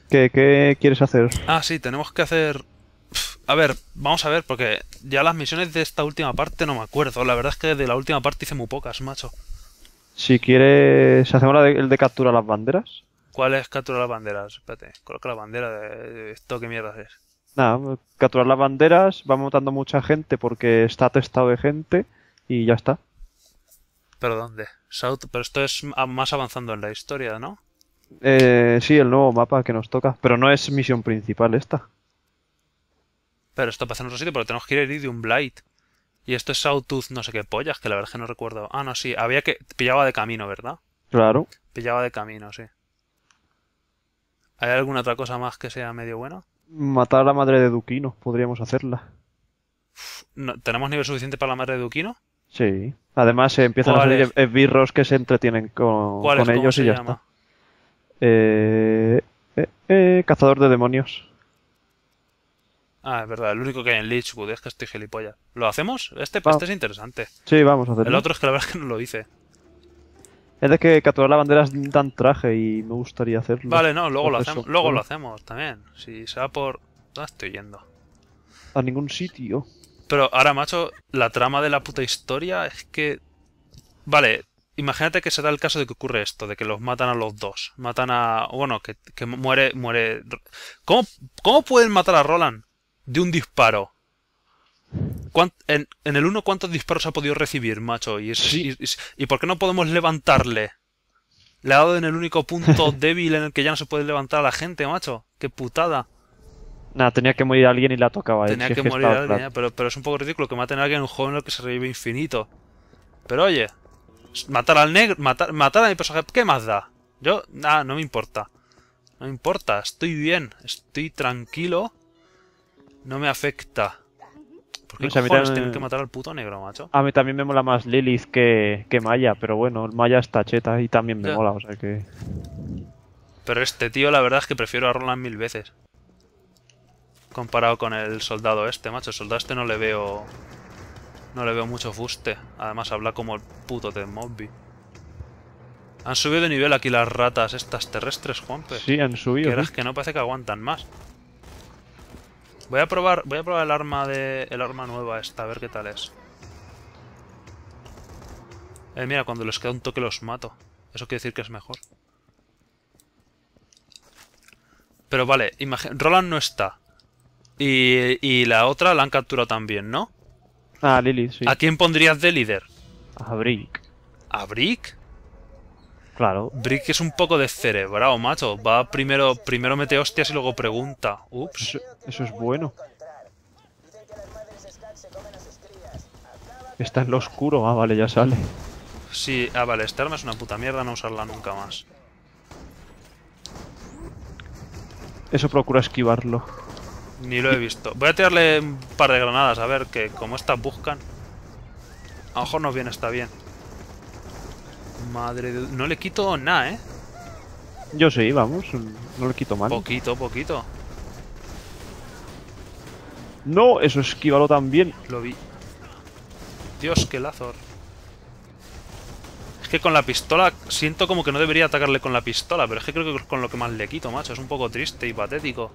¿Qué quieres hacer? Ah, sí, tenemos que hacer... A ver, vamos a ver, porque ya las misiones de esta última parte no me acuerdo. La verdad es que de la última parte hice muy pocas, macho. Si quieres, hacemos el de captura las banderas. ¿Cuál es capturar las banderas? Espérate, coloca la bandera de esto, ¿qué mierda es? Nada, capturar las banderas, va matando mucha gente porque está atestado de gente y ya está. ¿Pero dónde? South, pero esto es más avanzando en la historia, ¿no? Sí, el nuevo mapa que nos toca, pero no es misión principal esta. Pero esto pasa en otro sitio, porque tenemos que ir a Iridium Blight. Y esto es Sawtooth no sé qué pollas, que la verdad es que no recuerdo. Ah, no, sí, había que... Pillaba de camino, ¿verdad? Claro, Pillaba de camino, sí. ¿Hay alguna otra cosa más que sea medio buena? matar a la madre de Duquino, podríamos hacerla. No, ¿tenemos nivel suficiente para la madre de Duquino? Sí. Además, empiezan a ¿Cuál salir es? esbirros que se entretienen ¿Cuál es? con ¿Cómo ellos y se ya está. llama? Cazador de demonios. Ah, es verdad, el único que hay en Lichwood, es que estoy gilipollas. ¿Lo hacemos? Va, Este es interesante. sí, vamos a El hacerlo. otro es que la verdad es que no lo hice. Es de que capturar la bandera dan traje y me gustaría hacerlo. Vale, no, luego lo Entonces hacemos. eso Luego lo mola. hacemos también. Si se va por... ¿Dónde estoy yendo? A ningún sitio. Pero ahora, macho, la trama de la puta historia es que... Vale, imagínate que se da el caso de que ocurre esto, de que los matan a los dos. Matan a... Bueno, que muere... ¿Cómo, ¿Cómo pueden matar a Roland? De un disparo. En el uno cuántos disparos ha podido recibir, macho? Sí. ¿Y por qué no podemos levantarle? Le ha dado en el único punto débil en el que ya no se puede levantar a la gente, macho. Qué putada. Nada, tenía que morir alguien y la tocaba a él. Tenía Si es que que morir estaba alguien, claro. pero es un poco ridículo que maten a alguien en un juego en el que se revive infinito. Pero oye, matar al negro, matar a mi personaje, ¿qué más da? Yo, nada, no me importa. No me importa, estoy bien, estoy tranquilo. No me afecta. ¿Por qué O sea, cojones tienen que matar al puto negro, macho? a mí también me mola más Lilith que Maya, pero bueno, el Maya está cheta y también me Ya. mola, o sea que... Pero este tío, la verdad es que prefiero a Roland mil veces. Comparado con el soldado este, macho. El soldado este no le veo... No le veo mucho fuste. Además habla como el puto de Mobby. Han subido de nivel aquí las ratas estas terrestres, Juanpe. Sí, han subido, Quieras sí. que no, parece que aguantan más. Voy a probar el arma nueva esta, a ver qué tal es. Mira, cuando les queda un toque los mato. Eso quiere decir que es mejor. Pero vale, Roland no está. Y la otra la han capturado también, ¿no? Ah, Lilith, sí. ¿A quién pondrías de líder? A Brick. ¿A Brick? Claro. Brick es un poco descerebrado, macho. Va primero mete hostias y luego pregunta. Ups. Eso es bueno. Está en lo oscuro. Ah, vale, ya sale. Sí, ah, vale, esta arma es una puta mierda, no usarla nunca más. Eso procura esquivarlo. Ni lo he visto. Voy a tirarle un par de granadas, a ver que como estas buscan. A lo mejor nos viene, está bien. Madre de... No le quito nada, ¿eh? Yo sí, vamos. No le quito mal. Poquito, poquito. No, eso esquívalo también. Lo vi. Dios, qué lazor. Es que con la pistola siento como que no debería atacarle con la pistola, pero es que creo que es con lo que más le quito, macho. Es un poco triste y patético.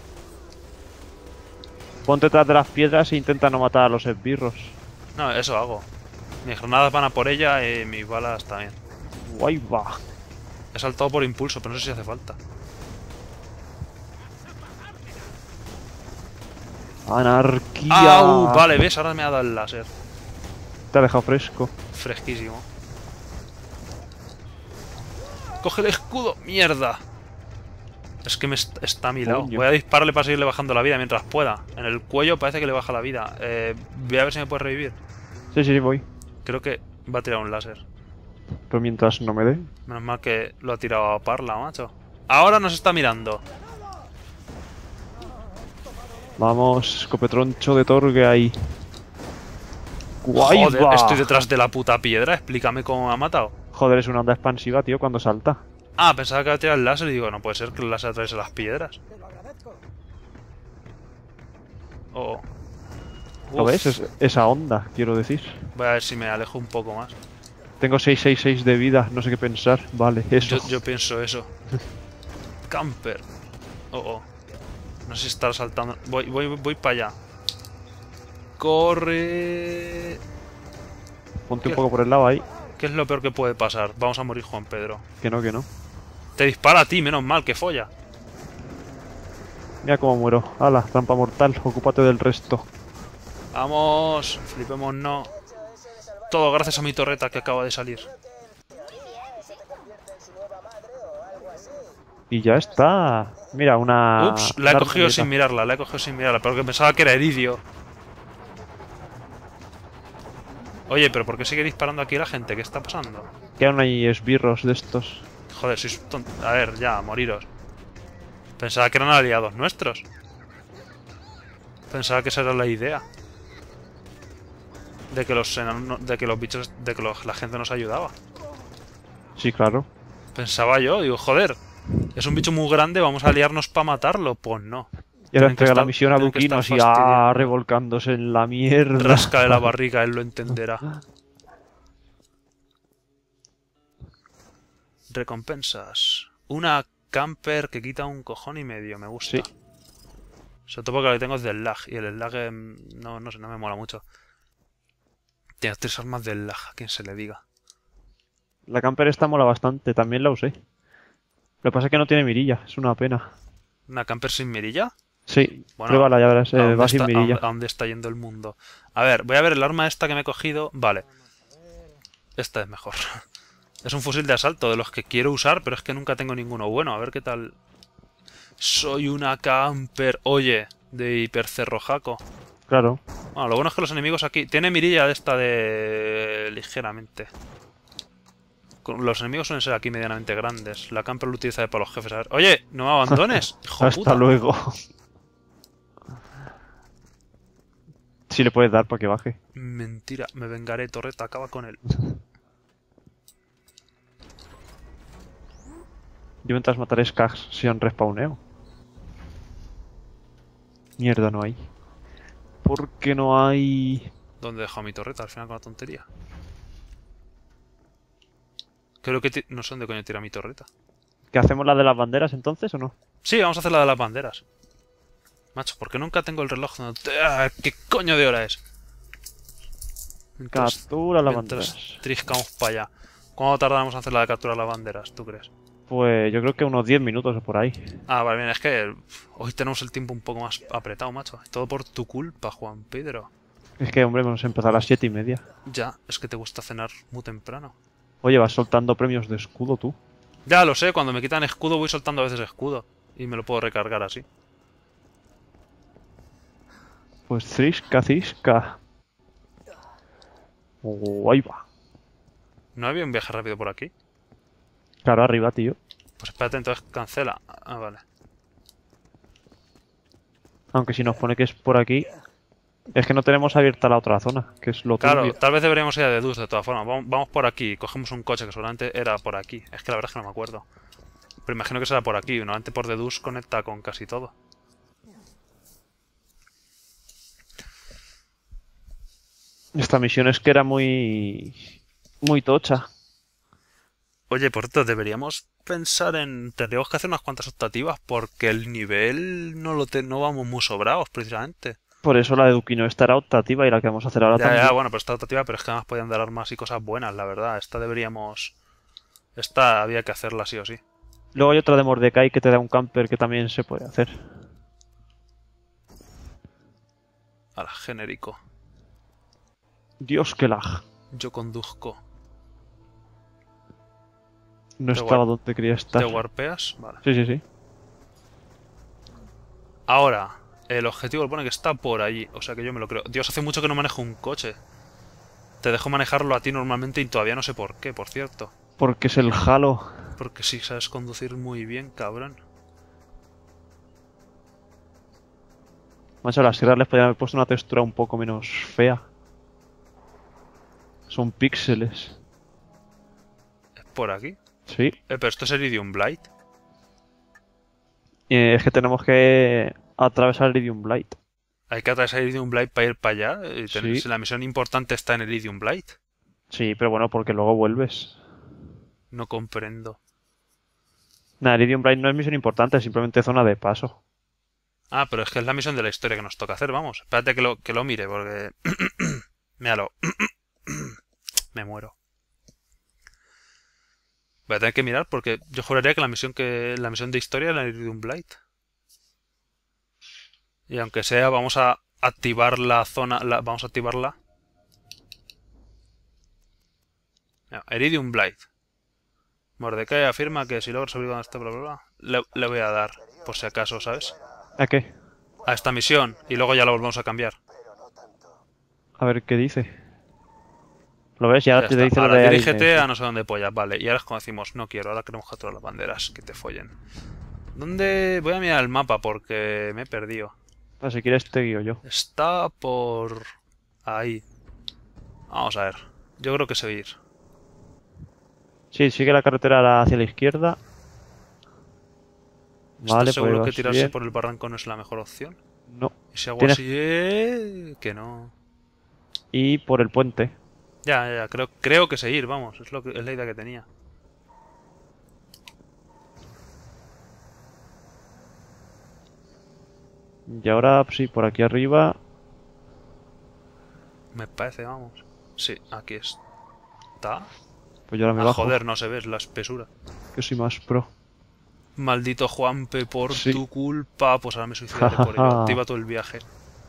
Ponte detrás de las piedras e intenta no matar a los esbirros. No, eso hago. Mis granadas van a por ella y mis balas también. Guay va. He saltado por impulso, pero no sé si hace falta. Anarquía. ¡Au! Vale, ¿ves? Ahora me ha dado el láser. Te ha dejado fresco. Fresquísimo. ¡Coge el escudo! ¡Mierda! Es que está a mi lado. Coño. Voy a dispararle para seguirle bajando la vida mientras pueda. En el cuello parece que le baja la vida. Voy a ver si me puede revivir. Sí, sí, sí, voy. Creo que va a tirar un láser. Pero mientras no me dé. Menos mal que lo ha tirado a Parla, macho. Ahora nos está mirando. Vamos, escopetroncho de Torgue ahí. Guay Joder, va. estoy detrás de la puta piedra. Explícame cómo me ha matado. Joder, es una onda expansiva, tío, cuando salta. Ah, pensaba que iba a tirar el láser y digo, no puede ser que el láser atraviese las piedras. Oh. ¿Lo Uf. ves? Esa onda, quiero decir. Voy a ver si me alejo un poco más. Tengo 666 de vida, no sé qué pensar. Vale, eso. Yo pienso eso. Camper. Oh, oh. No sé si estará saltando. Voy para allá. ¡Corre! Ponte un poco por el lado ahí. ¿Qué es lo peor que puede pasar? Vamos a morir, Juan Pedro. Que no, que no. Te dispara a ti, menos mal, que folla. Mira cómo muero. Hala, trampa mortal. Ocúpate del resto. Vamos, flipemos no. Todo gracias a mi torreta que acaba de salir. Y ya está. Mira, una... Ups, la he una cogido armería. sin mirarla, pero que pensaba que era Eridio. Oye, pero ¿por qué sigue disparando aquí la gente? ¿Qué está pasando? Que aún hay esbirros de estos. Joder, sois A ver, ya, moriros. Pensaba que eran aliados nuestros. Pensaba que esa era la idea. De que los enanos, de que los bichos, la gente nos ayudaba. Sí, claro. Pensaba yo, digo, joder, es un bicho muy grande, vamos a aliarnos para matarlo. Pues no. Y ahora Tienen que entrega la estar- misión a tienen que estar Duquinos y fastidiando. revolcándose en la mierda. Rasca de la barriga, él lo entenderá. Recompensas. Una camper que quita un cojón y medio, me gusta. Sí. Sobre todo porque lo que tengo es del lag. Y el lag no sé, no me mola mucho. Tienes 3 armas del lag, a quien se le diga. La camper esta mola bastante, también la usé. Lo que pasa es que no tiene mirilla, es una pena. ¿Una camper sin mirilla? Sí, Bueno, pruébala, ya verás, ¿A dónde va sin está- mirilla. a dónde está yendo el mundo? A ver, voy a ver el arma esta que me he cogido. Vale. Esta es mejor. Es un fusil de asalto de los que quiero usar, pero es que nunca tengo ninguno bueno. A ver qué tal. Soy una camper. Oye, de hipercerrojaco. Claro. Bueno, lo bueno es que los enemigos aquí... Tiene mirilla de esta de... ligeramente. Los enemigos suelen ser aquí medianamente grandes. La camper lo utiliza para los jefes. A ver. Oye, no me abandones, hijo de Hasta puta. luego. Sí le puedes dar para que baje. Mentira, me vengaré, torreta, acaba con él. Yo mientras mataré Skags si han respawneo. Mierda, no hay. ¿Por qué no hay...? ¿Dónde he dejado mi torreta? Al final con la tontería. Creo que... No sé dónde coño tira mi torreta. ¿Que hacemos la de las banderas entonces o no? Sí, vamos a hacer la de las banderas. Macho, porque nunca tengo el reloj donde... ¡Ah! ¿Qué coño de hora es? Captura las Mientras banderas. triscamos para allá. ¿Cuándo tardamos en hacer la de captura de las banderas, tú crees? Pues yo creo que unos 10 minutos o por ahí. Ah, vale, bien, es que hoy tenemos el tiempo un poco más apretado, macho. Todo por tu culpa, Juan Pedro. Es que, hombre, vamos a empezar a las 7:30. Ya, es que te gusta cenar muy temprano. Oye, vas soltando premios de escudo tú. Ya lo sé, cuando me quitan escudo voy soltando a veces escudo. Y me lo puedo recargar así. Pues cisca. Oh, ahí va. ¿No había un viaje rápido por aquí? Claro, arriba, tío. Pues espérate, entonces cancela. Ah, vale. Aunque si nos pone que es por aquí... Es que no tenemos abierta la otra zona, que es lo Claro, turbio. tal vez deberíamos ir a Dedus de todas formas. Vamos por aquí, cogemos un coche que seguramente era por aquí. Es que la verdad es que no me acuerdo. Pero imagino que será por aquí. Normalmente por Dedus conecta con casi todo. Esta misión es que era muy... muy tocha. Oye, por cierto, deberíamos pensar en... Tendríamos que hacer unas cuantas optativas porque el nivel no vamos muy sobrados, precisamente. Por eso la de Duquino esta era optativa y la que vamos a hacer ahora también. Ya, bueno, pero está optativa, pero es que además podían dar armas y cosas buenas, la verdad. Esta había que hacerla sí o sí. Luego hay otra de Mordecai que te da un camper que también se puede hacer. Ahora, genérico. Dios, qué lag. Yo conduzco. No Te estaba guar- donde quería ¿Te estar. warpeas? Vale. Sí. Ahora, el objetivo pone que está por allí. O sea que yo me lo creo. Dios, hace mucho que no manejo un coche. Te dejo manejarlo a ti normalmente y todavía no sé por qué, por cierto. Porque es el Halo. Porque sí sabes conducir muy bien, cabrón. Macho, las sierras les podrían haber puesto una textura un poco menos fea. Son píxeles. ¿Es por aquí? Sí. Pero esto es Iridium Blight. Es que tenemos que atravesar Iridium Blight. Hay que atravesar Iridium Blight para ir para allá. Sí. Si la misión importante está en Iridium Blight. Sí, pero bueno, porque luego vuelves. No comprendo. Nah, Iridium Bright no es misión importante, es simplemente zona de paso. Ah, pero es que es la misión de la historia que nos toca hacer, vamos. Espérate que lo mire, porque... Míralo. Me muero. Voy a tener que mirar porque yo juraría que la misión de historia era Iridium Blight. Y aunque sea, vamos a activar la zona... vamos a activarla. No, Iridium Blight. Mordecai afirma que si logro subir con este bla bla bla, le voy a dar, por si acaso, ¿sabes? ¿A qué? A esta misión y luego ya la volvemos a cambiar. A ver qué dice. ¿Lo ves? Ya te está. dice lo Ahora de dirígete Aries. a no sé dónde polla, vale. Y ahora es cuando decimos, no quiero, ahora queremos capturar las banderas, que te follen. ¿Dónde? Voy a mirar el mapa porque me he perdido. Ah, si quieres te guío yo. Está por... ahí. Vamos a ver. Yo creo que seguir. Sí, sigue la carretera hacia la izquierda. Vale, ¿Estás seguro pues que vas tirarse bien. por el barranco no es la mejor opción? No. Y si hago Tienes- así... que no... Y por el puente. Ya, creo que seguir, vamos, es la idea que tenía. Y ahora, sí, por aquí arriba. Me parece, vamos. Sí, aquí está. Pues yo ahora me Ah, bajo. joder, no se ve, es la espesura. Que soy más pro. Maldito Juanpe, por Sí. tu culpa. Pues ahora me suicidaré por ello. Activa todo el viaje.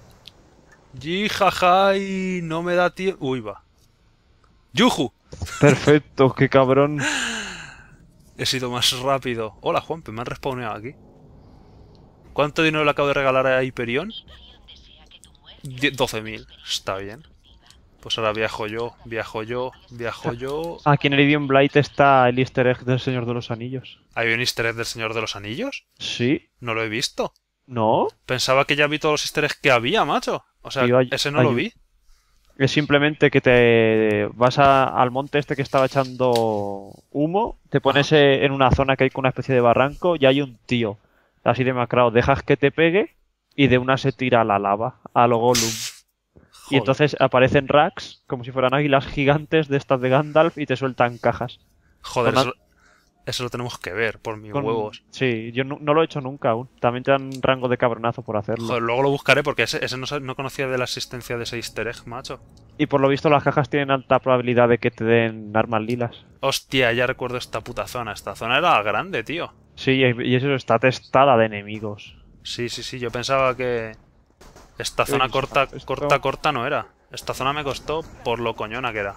Jijajai, no me da tiempo. Uy, va. ¡Yuju! Perfecto, qué cabrón. He sido más rápido. Hola, Juanpe, me han respawneado aquí. ¿Cuánto dinero le acabo de regalar a Hyperion? 12.000. Está bien. Pues ahora viajo yo. Aquí en Iridium Blight está el easter egg del Señor de los Anillos. ¿Hay un easter egg del Señor de los Anillos? Sí. No lo he visto. ¿No? Pensaba que ya vi todos los easter eggs que había, macho. O sea, Tío, ese no lo vi. Es simplemente que te vas al monte este que estaba echando humo, te pones en una zona que hay con una especie de barranco y hay un tío, así demacrado, dejas que te pegue y de una se tira a la lava, a lo Gollum. Y Joder. entonces aparecen racks, como si fueran águilas gigantes de estas de Gandalf y te sueltan cajas. Joder, con eso lo tenemos que ver, por mis huevos. Sí, yo no lo he hecho nunca aún. También te dan rango de cabronazo por hacerlo. Joder, luego lo buscaré porque ese no conocía de la existencia de ese easter egg, macho. Y por lo visto las cajas tienen alta probabilidad de que te den armas lilas. Hostia, ya recuerdo esta puta zona. Esta zona era grande, tío. Sí, y eso está testada de enemigos. Sí, yo pensaba que esta zona corta no era. Esta zona me costó por lo coñona que era.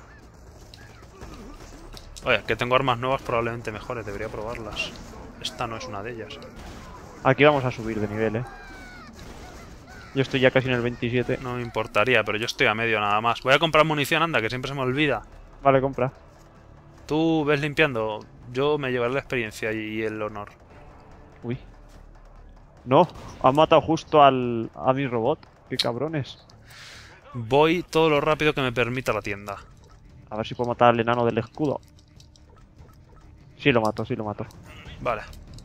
Oye, que tengo armas nuevas probablemente mejores, debería probarlas. Esta no es una de ellas. Aquí vamos a subir de nivel, ¿eh? Yo estoy ya casi en el 27. No me importaría, pero yo estoy a medio nada más. Voy a comprar munición, anda, que siempre se me olvida. Vale, compra. Tú ves limpiando, yo me llevaré la experiencia y el honor. Uy. No, han matado justo a mi robot. Qué cabrones. Voy todo lo rápido que me permita la tienda. A ver si puedo matar al enano del escudo. Sí lo mato. Vale.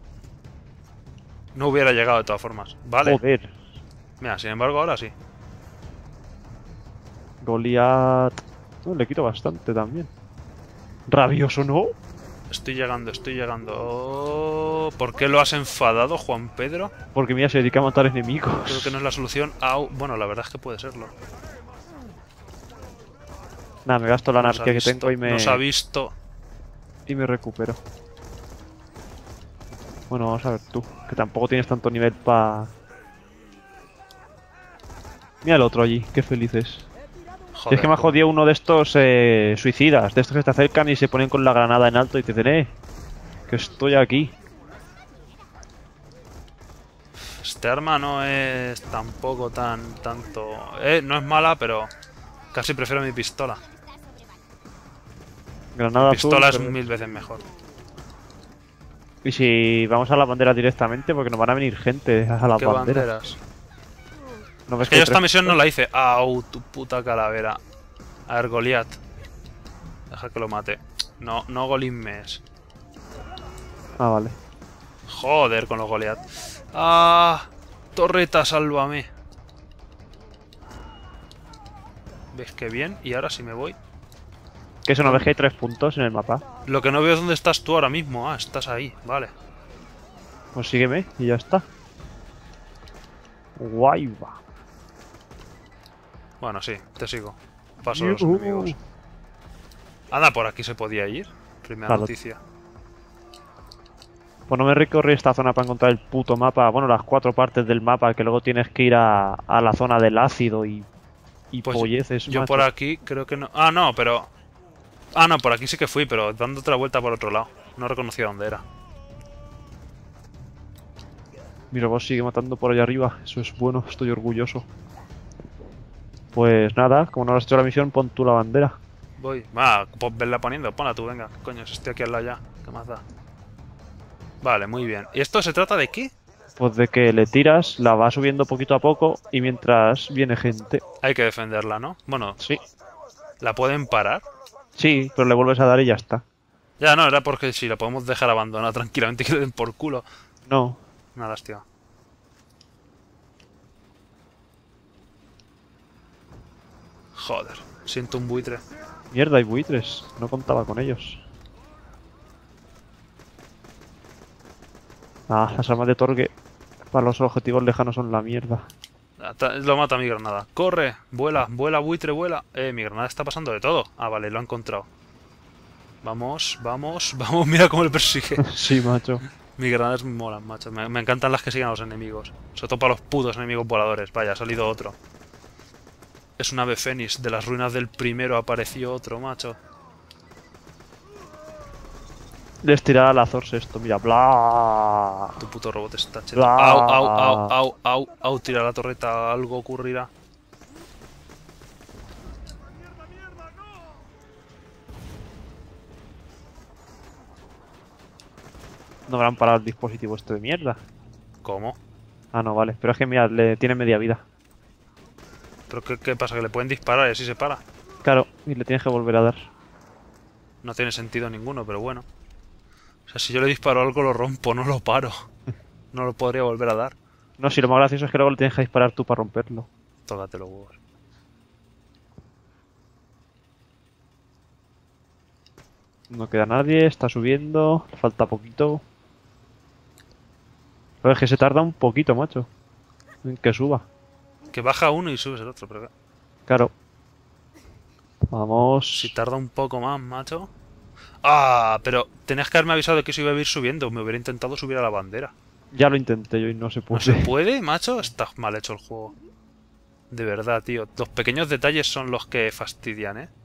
No hubiera llegado de todas formas. Vale. Joder. Mira, sin embargo, ahora sí. Goliath. No, le quito bastante también. Rabioso, ¿no? Estoy llegando. Oh, ¿por qué lo has enfadado, Juan Pedro? Porque mira, se dedica a matar enemigos. Creo que no es la solución. Au. Bueno, la verdad es que puede serlo. Nada, me gasto la Nos ha anarquía que visto, tengo y me... Nos ha visto. Y me recupero. Bueno, vamos a ver tú, que tampoco tienes tanto nivel para... Mira el otro allí, qué felices. Joder. Es que me ha jodido uno de estos suicidas, de estos que te acercan y se ponen con la granada en alto y te dicen, que estoy aquí. Este arma no es tampoco tanto... no es mala, pero casi prefiero mi pistola. Granada Mi pistola azul, es pero- 1000 veces mejor. Y si vamos a la bandera directamente, porque nos van a venir gente a las ¿Qué banderas. banderas? ¿No ves Es que yo hay esta tres? misión no la hice. Au, tu puta calavera. A ver, Goliath. Deja que lo mate. No golismes. Ah, vale. Joder con los Goliath. Ah, torreta, sálvame. ¿Ves qué bien? Y ahora sí me voy. Que eso no ves que hay 3 puntos en el mapa. Lo que no veo es dónde estás tú ahora mismo. Ah, estás ahí. Vale. Pues sígueme y ya está. Guay, va. Bueno, sí, te sigo. Paso a los enemigos. Anda, por aquí se podía ir. Primera Claro. noticia. Pues no me recorrí esta zona para encontrar el puto mapa. Bueno, las 4 partes del mapa que luego tienes que ir a la zona del ácido y Pues polleces, yo macho. por aquí creo que no. Ah, no, pero. Ah, no, por aquí sí que fui, pero dando otra vuelta por otro lado. No reconocía dónde era. Mi robot sigue matando por allá arriba. Eso es bueno, estoy orgulloso. Pues nada, como no has hecho la misión, pon tú la bandera. Voy. Va, pues verla poniendo. Ponla tú, venga. Coño, si estoy aquí al lado ya. ¿Qué más da? Vale, muy bien. ¿Y esto se trata de qué? Pues de que le tiras, la va subiendo poquito a poco y mientras viene gente. Hay que defenderla, ¿no? Bueno, Sí, ¿la pueden parar? sí, pero le vuelves a dar y ya está. Ya, no, era porque si la podemos dejar abandonada tranquilamente y que le den por culo. No, Una lástima. Joder, siento un buitre. mierda, hay buitres. No contaba con ellos. Ah, las armas de Torgue para los objetivos lejanos son la mierda. Lo mata mi granada. ¡Corre! ¡Vuela! ¡Vuela, buitre, vuela! Mi granada está pasando de todo. Ah, vale, lo ha encontrado. Vamos, vamos, vamos. Mira cómo le persigue. Sí, macho. Mi granadas me molan, macho. Me encantan las que siguen a los enemigos. Sobre todo para los putos enemigos voladores. Vaya, ha salido otro. Es un ave fénix. De las ruinas del primero apareció otro, macho. Les tirará al Azors esto, mira, bla. Tu puto robot está cheto. Bla. Au, au, au, au, au, au. Tira la torreta, algo ocurrirá. No habrán parado el dispositivo este de mierda. ¿Cómo? Ah, no, vale. Pero es que mira, le tiene media vida. ¿Pero qué pasa? ¿Que le pueden disparar y así se para? Claro, y le tienes que volver a dar. No tiene sentido ninguno, pero bueno. O sea, si yo le disparo algo lo rompo, no lo paro. No lo podría volver a dar. No, si lo más gracioso es que luego le tienes que disparar tú para romperlo. Tócate los huevos. No queda nadie, está subiendo, le falta poquito. Pero es que se tarda un poquito, macho, en que suba. Que baja uno y subes el otro, pero Claro. Vamos. si tarda un poco más, macho. Ah, pero tenías que haberme avisado de que eso iba a ir subiendo. Me hubiera intentado subir a la bandera. Ya lo intenté yo y no se ¿No puede. se puede, macho? Está mal hecho el juego. De verdad, tío. Los pequeños detalles son los que fastidian, ¿eh?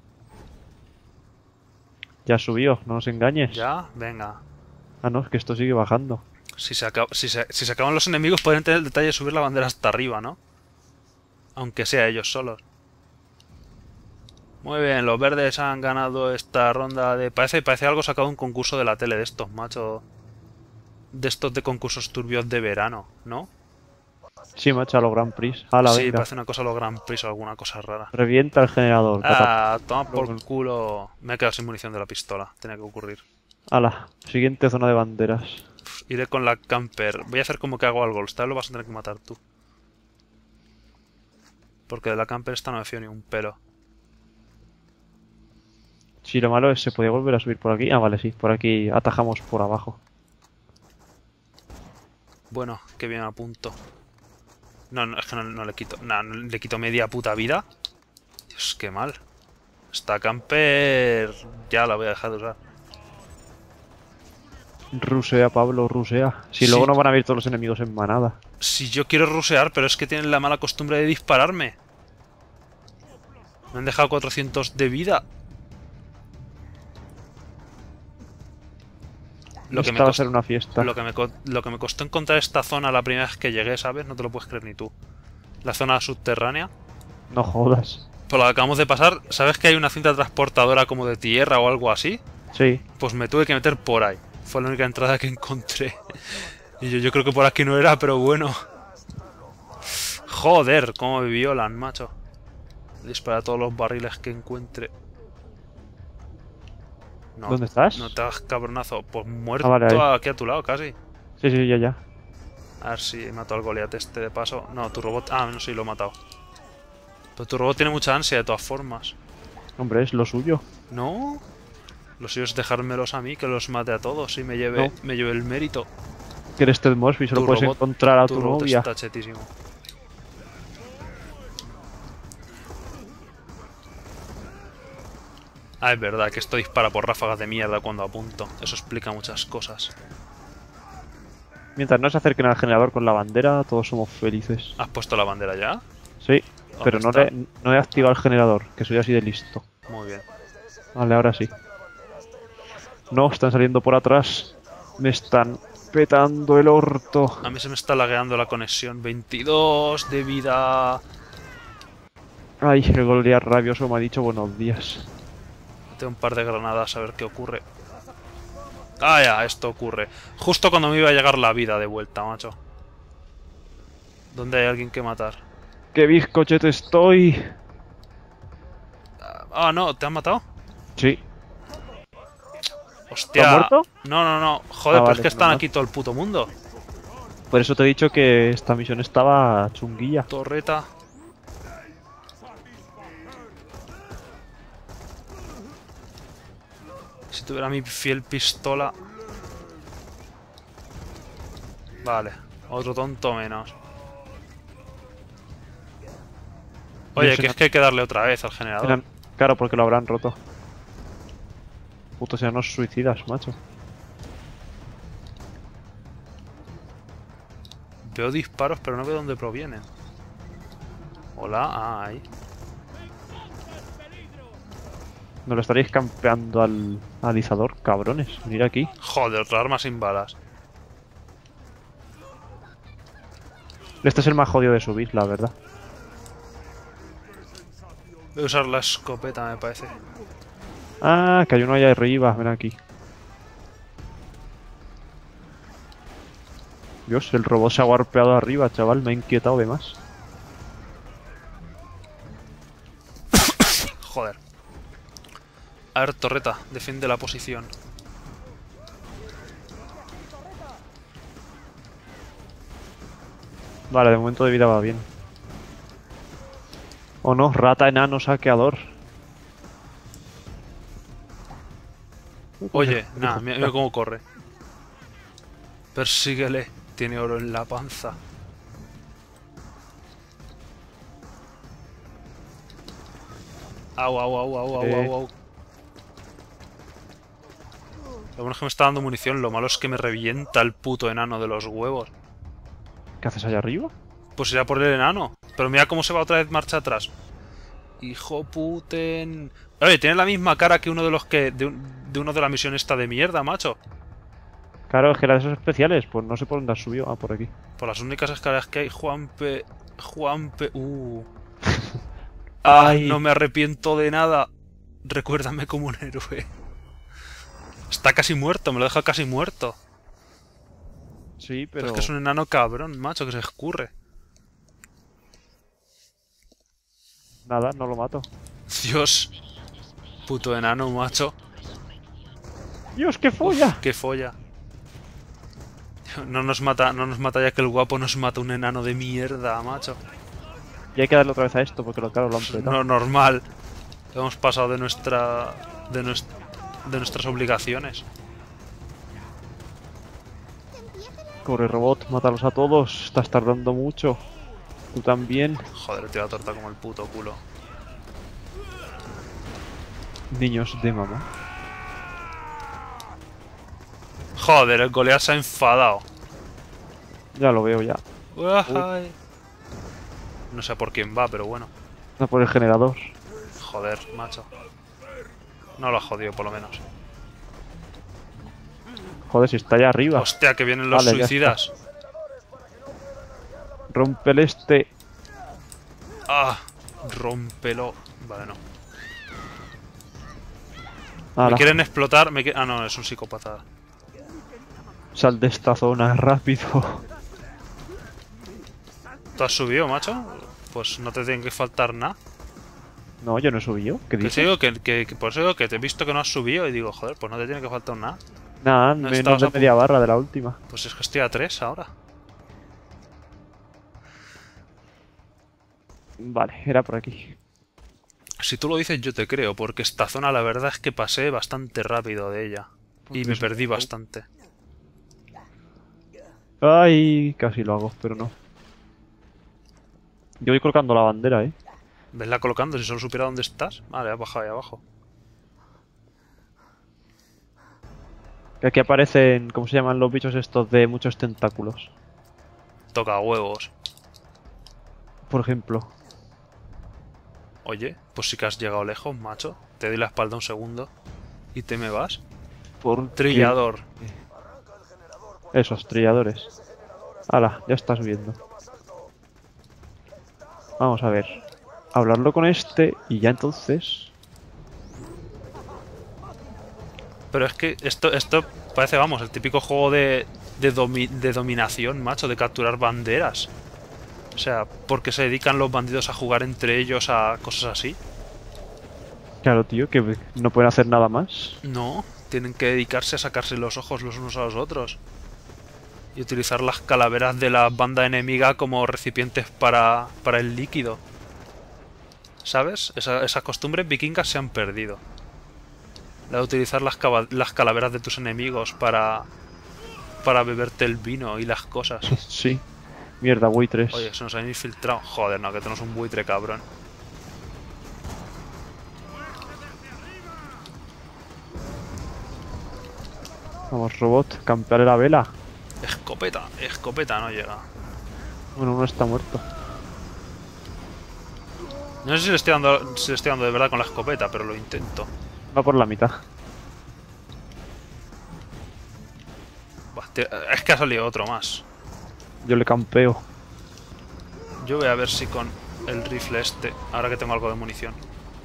Ya subió, no nos engañes. Ya, venga. Ah, no, es que esto sigue bajando. Si se acaban los enemigos, podrían tener el detalle de subir la bandera hasta arriba, ¿no? Aunque sea ellos solos. Muy bien, los verdes han ganado esta ronda de... Parece algo sacado de un concurso de la tele de estos, macho. De estos de concursos turbios de verano, ¿no? Sí, macho, a los Grand Prix. A la Sí, venga. parece una cosa a los Grand Prix o alguna cosa rara. Revienta el generador. Ah, toma por el culo. Me he quedado sin munición de la pistola. Tenía que ocurrir. Ala, siguiente zona de banderas. Iré con la camper. Voy a hacer como que hago algo. Esta vez lo vas a tener que matar tú. Porque de la camper esta no me fío ni un pelo. Si lo malo es, ¿se podía volver a subir por aquí? Ah, vale, sí, por aquí atajamos por abajo. Bueno, que bien a punto. No, es que no le quito. No le quito media puta vida. Dios, qué mal. Esta camper ya la voy a dejar de usar. Rusea, Pablo, rusea. Si Sí. luego no van a ver todos los enemigos en manada. Si yo quiero rusear, pero es que tienen la mala costumbre de dispararme. Me han dejado 400 de vida. Esta va a ser una fiesta. Lo que me costó encontrar esta zona la primera vez que llegué, ¿sabes? No te lo puedes creer ni tú. La zona subterránea. No jodas. Por lo que acabamos de pasar, ¿sabes que hay una cinta transportadora como de tierra o algo así? Sí. Pues me tuve que meter por ahí. Fue la única entrada que encontré. Y yo creo que por aquí no era, pero bueno. Joder, cómo me violan, macho. Dispara todos los barriles que encuentre. No, ¿Dónde estás? no te hagas cabronazo. Pues muerto vale, ahí. aquí a tu lado, casi. Sí, sí, ya. A ver si mato al Goliath este de paso. No, tu robot... Ah, no, sí, lo he matado. Pero tu robot tiene mucha ansia de todas formas. Hombre, es lo suyo. ¿No? Lo suyo es dejármelos a mí, que los mate a todos y me lleve el mérito. Que eres Ted Mosby, solo Tu puedes robot- encontrar a Tu tu robot novia. está chetísimo. Ah, es verdad que esto dispara por ráfagas de mierda cuando apunto. Eso explica muchas cosas. Mientras no se acerquen al generador con la bandera, todos somos felices. ¿Has puesto la bandera ya? Sí, pero no, está? no he activado el generador, que soy así de listo. Muy bien. Vale, ahora sí. No, están saliendo por atrás. Me están petando el orto. A mí se me está lagueando la conexión. 22 de vida. Ay, el Goliat rabioso me ha dicho buenos días. Tengo un par de granadas a ver qué ocurre. Ah, ya, esto ocurre. Justo cuando me iba a llegar la vida de vuelta, macho. ¿Dónde hay alguien que matar? ¡Qué bizcochete estoy! Ah, no, ¿te han matado? Sí. Hostia. ¿Te has muerto? No, no, no. Joder, pero Vale, es que están normal. aquí todo el puto mundo. Por eso te he dicho que esta misión estaba chunguilla. Torreta. Si tuviera mi fiel pistola. Vale, otro tonto menos. Oye, Yo sé que es que hay que darle otra vez al generador. Claro, porque lo habrán roto. Putos enanos suicidas, macho. Veo disparos, pero no veo dónde provienen. Hola, ah, ahí. ¿No lo estaréis campeando al alizador, cabrones? Mira aquí. Joder, otra arma sin balas. Este es el más jodido de subir, la verdad. Voy a usar la escopeta, me parece. Ah, que hay uno allá arriba, ven aquí. Dios, el robot se ha warpeado arriba, chaval, me ha inquietado de más. Joder. A ver, torreta, defiende la posición. Vale, de momento de vida va bien. O no, rata enano saqueador. Oye, nada, mira cómo corre. Persíguele, tiene oro en la panza. Au, au, au, au, au, au, au. Lo bueno es que me está dando munición, lo malo es que me revienta el puto enano de los huevos. ¿Qué haces allá arriba? Pues irá por el enano. Pero mira cómo se va otra vez marcha atrás. Hijo puten. Oye, tiene la misma cara que uno de los que. De uno de la misión esta de mierda, macho. Claro, es que eran esos especiales, pues no sé por dónde has subido. Ah, por aquí. Por las únicas escaleras que hay, Juanpe. Juanpe. Ay. No me arrepiento de nada. Recuérdame como un héroe. Está casi muerto, me lo deja casi muerto. Sí, Pero pero... es que es un enano cabrón, macho, que se escurre. Nada, no lo mato. Dios. Puto enano, macho. ¡Dios, qué folla! Uf, qué folla. No nos mata ya que el guapo nos mata un enano de mierda, macho. Y hay que darle otra vez a esto, porque claro, lo han petado. No, normal. Hemos pasado de nuestras obligaciones. Corre, robot, mátalos a todos. Estás tardando mucho. Tú también. Joder, te la torta como el puto culo. Niños de mamá. Joder, el Goliath se ha enfadado. Ya lo veo ya. Uy. No sé por quién va, pero bueno. No por el generador. Joder, macho. No lo ha jodido, por lo menos. Joder, si está allá arriba. Hostia, que vienen los Vale, ya suicidas. Rómpele este. Ah, rómpelo. Vale, no. Ala, Me quieren explotar. Ah, no, es un psicópata. sal de esta zona, rápido. ¿Tú has subido, macho? Pues no te tiene que faltar nada. No, yo no he subido. ¿Qué Que dices? te digo por eso digo que te he visto que no has subido y digo, joder, pues no te tiene que faltar nada. Nada, No menos estabas de a media barra de la última. Pues es que estoy a 3 ahora. Vale, era por aquí. Si tú lo dices yo te creo, porque esta zona la verdad es que pasé bastante rápido de ella. Y me perdí bastante. Ay, casi lo hago, pero no. Yo voy colocando la bandera, ¿eh? Vesla colocando, si solo supiera dónde estás. Vale, has bajado ahí abajo. Que aquí aparecen, ¿cómo se llaman los bichos estos de muchos tentáculos? Toca huevos. Por ejemplo. Oye, pues sí que has llegado lejos, macho. Te doy la espalda un segundo. Y te me vas. Por Trillador. Esos trilladores. Hala, ya está subiendo. Vamos a ver. Hablarlo con este y ya entonces... Pero es que esto parece, vamos, el típico juego de dominación, macho, de capturar banderas. O sea, ¿por qué se dedican los bandidos a jugar entre ellos a cosas así? Claro, tío, que no pueden hacer nada más. No, tienen que dedicarse a sacarse los ojos los unos a los otros. Y utilizar las calaveras de la banda enemiga como recipientes para el líquido. ¿Sabes? Esas costumbres vikingas se han perdido. La de utilizar las calaveras de tus enemigos para beberte el vino y las cosas. Sí. Mierda, buitres. Oye, se nos han infiltrado. Joder, no, que tenemos un buitre, cabrón. Vamos, robot, campearle la vela. Escopeta no llega. Bueno, uno está muerto. No sé si le estoy dando de verdad con la escopeta, pero lo intento. Va por la mitad. Buah, tío, es que ha salido otro más. Yo le campeo. Yo voy a ver si con el rifle este, ahora que tengo algo de munición.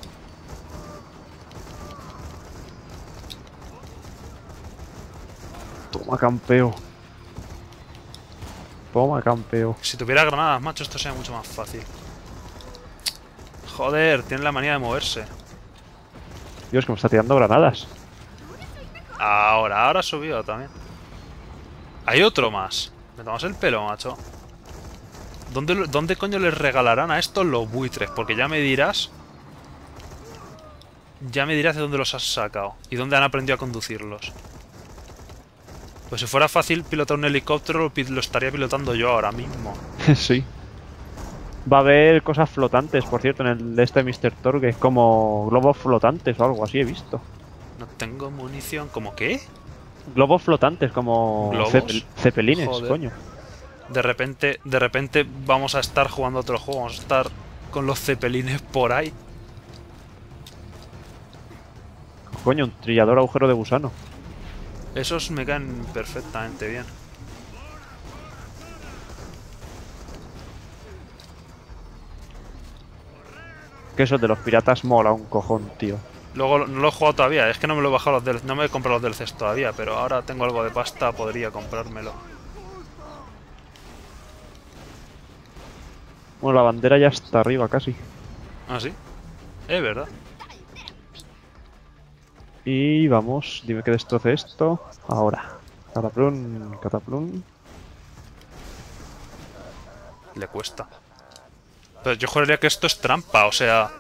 Toma campeo. Toma campeo. Si tuviera granadas, macho, esto sería mucho más fácil. Joder, tiene la manía de moverse. Dios, que me está tirando granadas. Ahora ha subido también. Hay otro más. Me tomas el pelo, macho. ¿Dónde coño les regalarán a estos los buitres? Porque ya me dirás... Ya me dirás de dónde los has sacado. Y dónde han aprendido a conducirlos. Pues si fuera fácil pilotar un helicóptero, lo estaría pilotando yo ahora mismo. Sí. Va a haber cosas flotantes, por cierto, en el de este Mr. Torgue. Como globos flotantes o algo así, he visto. No tengo munición. ¿Cómo qué? Globos flotantes, como ¿Globos? cepelines, Joder. coño. De repente vamos a estar jugando otro juego. Vamos a estar con los cepelines por ahí. Coño, un trillador agujero de gusano. Esos me caen perfectamente bien. Que eso de los piratas mola un cojón, tío. Luego no lo he jugado todavía, es que no me lo he bajado no me he comprado los DLCs todavía, pero ahora tengo algo de pasta, podría comprármelo. Bueno, la bandera ya está arriba casi. Ah, sí. ¿Verdad? Y vamos, dime que destroce esto. Ahora. Cataplum, cataplum. Le cuesta. Pero yo juraría que esto es trampa, o sea...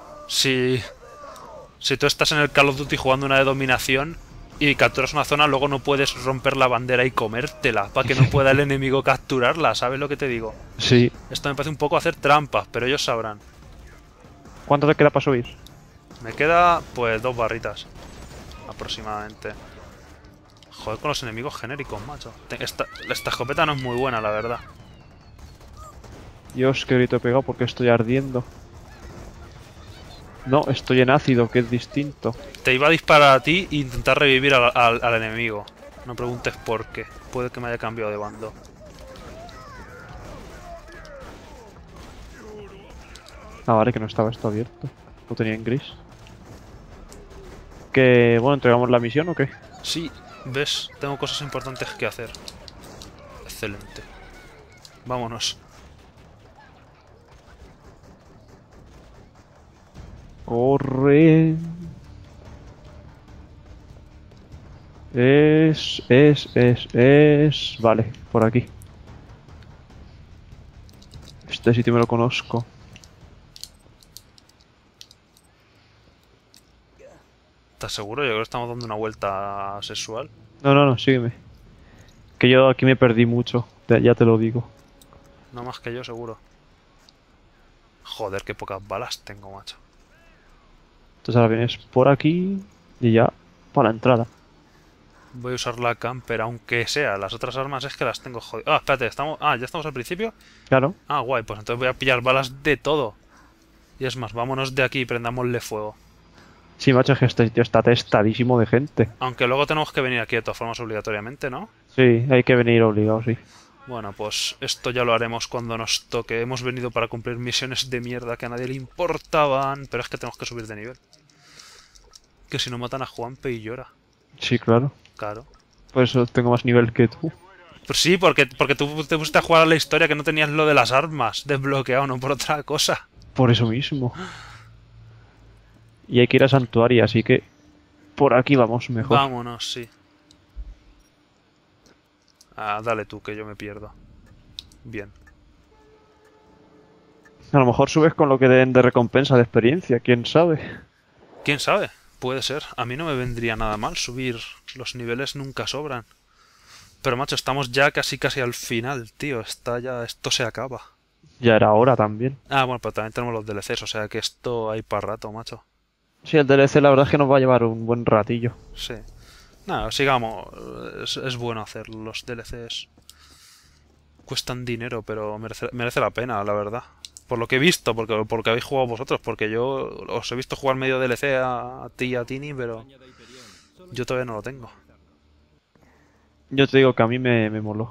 Si tú estás en el Call of Duty jugando una de dominación y capturas una zona, luego no puedes romper la bandera y comértela para que no pueda el enemigo capturarla, ¿sabes lo que te digo? Sí. Esto me parece un poco hacer trampas, pero ellos sabrán. ¿Cuánto te queda para subir? Me queda, pues, 2 barritas. Aproximadamente. Joder con los enemigos genéricos, macho. Esta escopeta no es muy buena, la verdad. Dios, qué grito he pegado porque estoy ardiendo. No, estoy en ácido, que es distinto. Te iba a disparar a ti e intentar revivir al enemigo. No preguntes por qué. Puede que me haya cambiado de bando. Ah, vale, que no estaba esto abierto. Lo tenía en gris. Que, bueno, ¿entregamos la misión o qué? Sí, ves, tengo cosas importantes que hacer. Excelente. Vámonos. Corre. Vale, por aquí. Este sitio me lo conozco. ¿Estás seguro? Yo creo que estamos dando una vuelta sexual. No, sígueme. Que yo aquí me perdí mucho, ya te lo digo. No más que yo, seguro. Joder, qué pocas balas tengo, macho. Entonces ahora vienes por aquí y ya para la entrada. Voy a usar la camper, aunque sea. Las otras armas es que las tengo jodidas. Ah, espérate, estamos... Ah, ¿ya estamos al principio? Claro. Ah, guay, pues entonces voy a pillar balas de todo. Y es más, vámonos de aquí y prendámosle fuego. Sí, macho, es que este sitio está testadísimo de gente. Aunque luego tenemos que venir aquí de todas formas obligatoriamente, ¿no? Sí, hay que venir obligado, sí. Bueno, pues esto ya lo haremos cuando nos toque. Hemos venido para cumplir misiones de mierda que a nadie le importaban. Pero es que tenemos que subir de nivel. Que si no matan a Juanpe y llora. Sí, claro. Claro. Por eso tengo más nivel que tú. Pues sí, porque tú te pusiste a jugar a la historia que no tenías lo de las armas desbloqueado, no por otra cosa. Por eso mismo. Y hay que ir a Santuario, así que por aquí vamos mejor. Vámonos, sí. Ah, dale tú, que yo me pierdo. Bien. A lo mejor subes con lo que den de recompensa de experiencia, quién sabe. ¿Quién sabe? Puede ser. A mí no me vendría nada mal subir. Los niveles nunca sobran. Pero macho, estamos ya casi al final, tío. Esto se acaba. Ya era hora también. Ah, bueno, pero también tenemos los DLCs, o sea que esto hay para rato, macho. Sí, el DLC la verdad es que nos va a llevar un buen ratillo. Sí. Nada, sigamos. Es bueno hacer los DLCs. Cuestan dinero, pero merece la pena, la verdad. Por lo que he visto, porque habéis jugado vosotros, porque yo os he visto jugar medio DLC a ti y a Tini, pero yo todavía no lo tengo. Yo te digo que a mí me moló.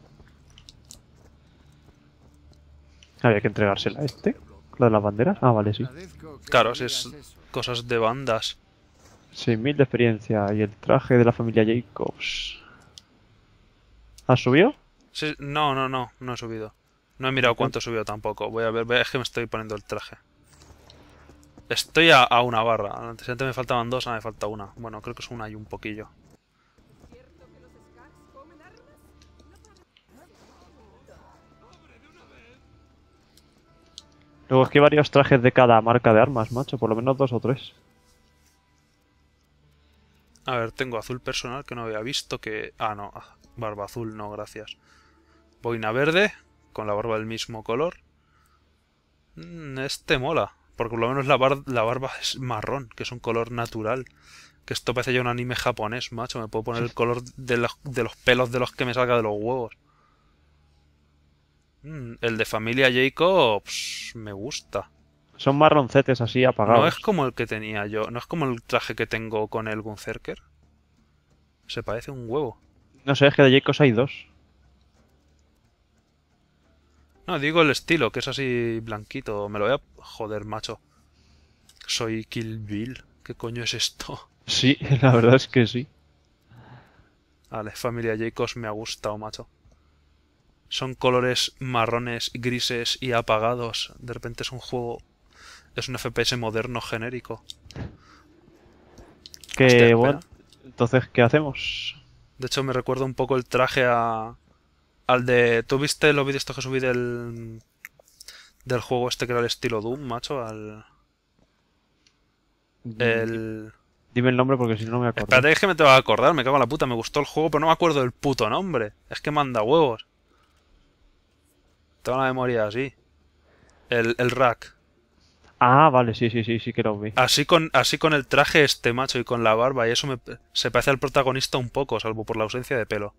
Había que entregársela a este. ¿La de las banderas? Ah, vale, sí. Claro, si es cosas de bandas. 6000 de experiencia y el traje de la familia Jacobs. ¿Has subido? Sí, no he subido. No he mirado cuánto he subido tampoco. Voy a ver, es que me estoy poniendo el traje. Estoy a una barra. Antes me faltaban dos, ahora me falta una. Bueno, creo que es una y un poquillo. Luego es que hay varios trajes de cada marca de armas, macho. Por lo menos 2 o 3. A ver, tengo azul personal que no había visto que... Ah, no, barba azul no, gracias. Boina verde, con la barba del mismo color. Este mola, porque por lo menos la barba es marrón, que es un color natural. Que esto parece ya un anime japonés, macho. Me puedo poner el color de los pelos de los que me salga de los huevos. El de familia Jacobs me gusta. Son marroncetes así apagados. No es como el que tenía yo, no es como el traje que tengo con el Gunzerker. Se parece un huevo. No sé, es que de Jacobs hay 2. No, digo el estilo, que es así blanquito. Me lo voy a... Joder, macho. Soy Kill Bill. ¿Qué coño es esto? Sí, la verdad es que sí. Vale, familia Jacobs me ha gustado, macho. Son colores marrones, grises y apagados. De repente es un juego... Es un FPS moderno genérico. Que Hostia, bueno. espera. Entonces, ¿qué hacemos? De hecho, me recuerda un poco el traje al de... ¿Tú viste los vídeos estos que subí del juego este que era el estilo Doom, macho? El... Dime el nombre porque si no me acuerdo. Espérate, es que me te vas a acordar, me cago en la puta. Me gustó el juego, pero no me acuerdo del puto nombre. Es que manda huevos. Tengo la memoria así. El Rack. Ah, vale, sí que lo vi. Así con el traje este, macho, y con la barba, y eso se parece al protagonista un poco, salvo por la ausencia de pelo.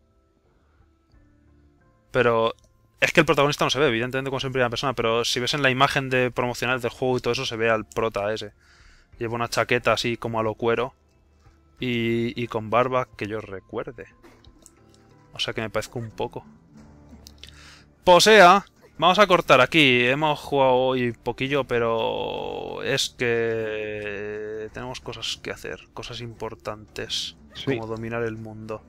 Pero es que el protagonista no se ve, evidentemente, como es en primera persona, pero si ves en la imagen de promocional del juego y todo eso, se ve al prota ese. Lleva una chaqueta así como a lo cuero y con barba que yo recuerde. O sea que me parezco un poco. Posea. Vamos a cortar aquí. Hemos jugado hoy poquillo, pero es que tenemos cosas que hacer, cosas importantes, Sí. como dominar el mundo.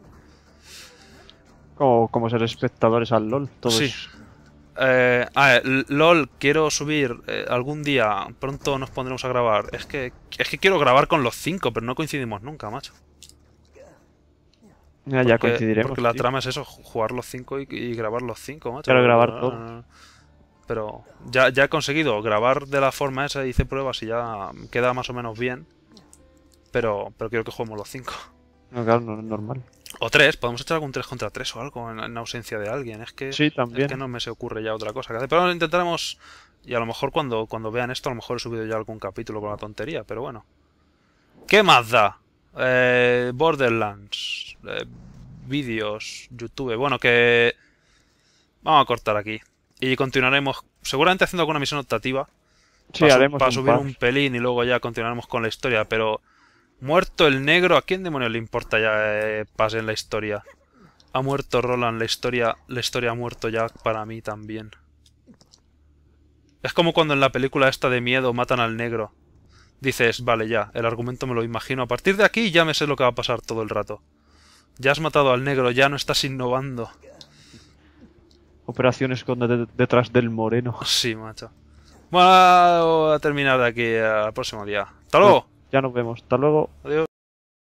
Como ser espectadores al LOL. Todos. Sí. LOL, quiero subir algún día. Pronto nos pondremos a grabar. Es que quiero grabar con los 5, pero no coincidimos nunca, macho. Ya coincidiremos. Porque la tío. trama es eso, jugar los 5 y grabar los 5, macho. Claro, grabar todo. Pero ya he conseguido grabar de la forma esa, hice pruebas y ya queda más o menos bien. Pero quiero que juguemos los 5. No, claro, no es normal. O 3, podemos echar algún 3 contra 3 o algo en ausencia de alguien. Sí, también. Es que no me se ocurre ya otra cosa que hacer. Pero lo intentaremos. Y a lo mejor cuando vean esto, a lo mejor he subido ya algún capítulo con la tontería, pero bueno. ¿Qué más da? Borderlands. Vídeos, YouTube. Bueno, que. Vamos a cortar aquí. Y continuaremos, seguramente haciendo alguna misión optativa. Sí, haremos para un subir par. un pelín y luego ya continuaremos con la historia, pero muerto el negro, ¿a quién demonios le importa ya pase en la historia? Ha muerto Roland, la historia ha muerto ya para mí también. Es como cuando en la película esta de miedo matan al negro. Dices, vale, ya, el argumento me lo imagino. A partir de aquí ya me sé lo que va a pasar todo el rato. Ya has matado al negro, ya no estás innovando. Operaciones con detrás del moreno. Sí, macho. Bueno, voy a terminar de aquí al próximo día. ¡Hasta luego! Ya nos vemos. Hasta luego. Adiós.